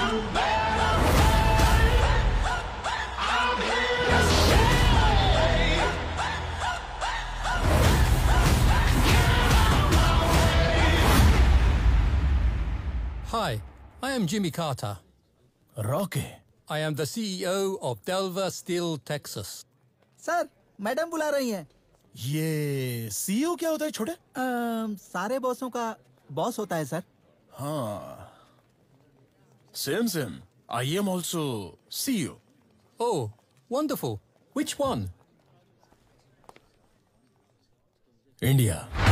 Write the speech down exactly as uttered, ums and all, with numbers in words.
Hi, I am Jimmy Carter. Rocky. I am the C E O of Delver Steel, Texas. Sir, madam बुला रही हैं। ये CEO क्या होता है छोटे? अम, सारे बॉसों का बॉस होता है सर। हाँ। Same same. I am also C E O. Oh, wonderful. Which one? India.